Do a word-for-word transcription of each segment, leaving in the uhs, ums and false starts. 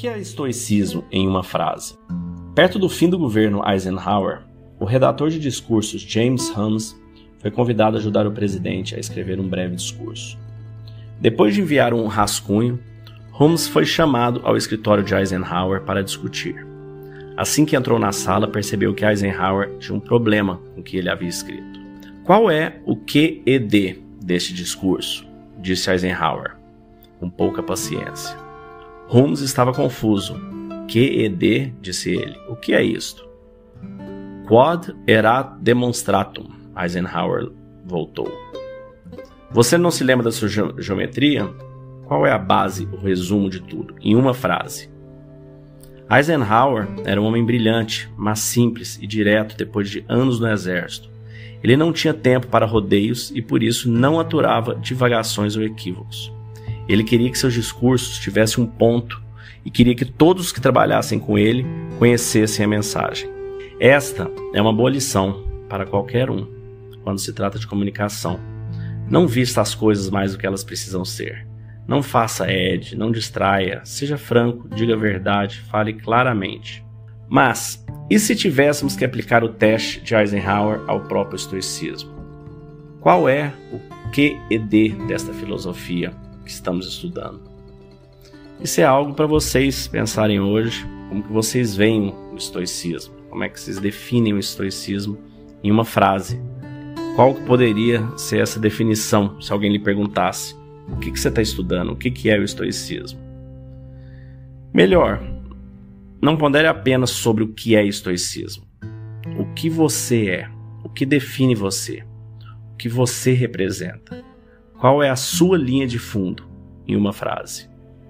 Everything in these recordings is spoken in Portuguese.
que é estoicismo em uma frase? Perto do fim do governo Eisenhower, o redator de discursos James Holmes foi convidado a ajudar o presidente a escrever um breve discurso. Depois de enviar um rascunho, Holmes foi chamado ao escritório de Eisenhower para discutir. Assim que entrou na sala, percebeu que Eisenhower tinha um problema com o que ele havia escrito. Qual é o Q E D deste discurso? Disse Eisenhower, com pouca paciência. Holmes estava confuso. Q E D, disse ele. O que é isto? Quod erat demonstratum, Eisenhower voltou. Você não se lembra da sua ge- geometria? Qual é a base, o resumo de tudo, em uma frase? Eisenhower era um homem brilhante, mas simples e direto depois de anos no exército. Ele não tinha tempo para rodeios e por isso não aturava divagações ou equívocos. Ele queria que seus discursos tivessem um ponto e queria que todos que trabalhassem com ele conhecessem a mensagem. Esta é uma boa lição para qualquer um, quando se trata de comunicação. Não vista as coisas mais do que elas precisam ser. Não faça ed, não distraia, seja franco, diga a verdade, fale claramente. Mas, e se tivéssemos que aplicar o teste de Eisenhower ao próprio estoicismo? Qual é o Q E D desta filosofia que estamos estudando? Isso é algo para vocês pensarem hoje, como que vocês veem o estoicismo, como é que vocês definem o estoicismo em uma frase. Qual que poderia ser essa definição se alguém lhe perguntasse o que, que você está estudando, o que, que é o estoicismo? Melhor, não pondere apenas sobre o que é estoicismo, o que você é, o que define você, o que você representa, qual é a sua linha de fundo em uma frase.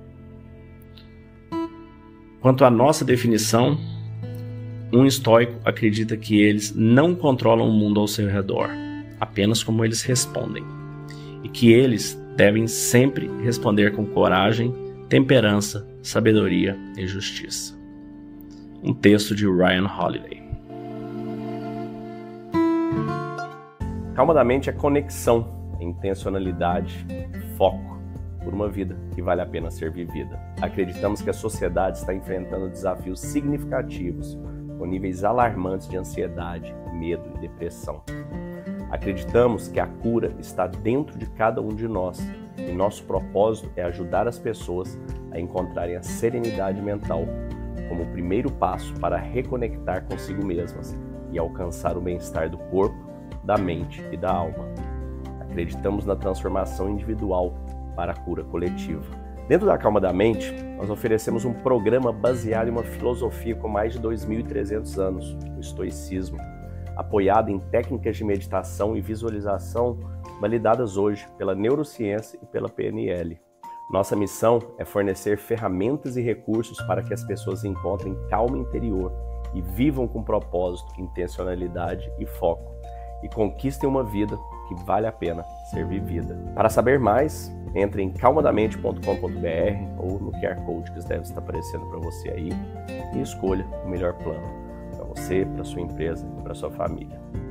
Quanto à nossa definição, um estoico acredita que eles não controlam o mundo ao seu redor, apenas como eles respondem, e que eles devem sempre responder com coragem, temperança, sabedoria e justiça. Um texto de Ryan Holiday. Calma da mente é conexão, intencionalidade, foco por uma vida que vale a pena ser vivida. Acreditamos que a sociedade está enfrentando desafios significativos, com níveis alarmantes de ansiedade, medo e depressão. Acreditamos que a cura está dentro de cada um de nós e nosso propósito é ajudar as pessoas a encontrarem a serenidade mental como o primeiro passo para reconectar consigo mesmas e alcançar o bem-estar do corpo, da mente e da alma. Acreditamos na transformação individual para a cura coletiva. Dentro da Calma da Mente, nós oferecemos um programa baseado em uma filosofia com mais de dois mil e trezentos anos, o estoicismo, apoiado em técnicas de meditação e visualização validadas hoje pela neurociência e pela P N L. Nossa missão é fornecer ferramentas e recursos para que as pessoas encontrem calma interior e vivam com propósito, intencionalidade e foco, e conquistem uma vida que vale a pena ser vivida. Para saber mais, entre em calmadamente ponto com ponto b r ou no Q R Code que deve estar aparecendo para você aí e escolha o melhor plano para você, para sua empresa e para sua família.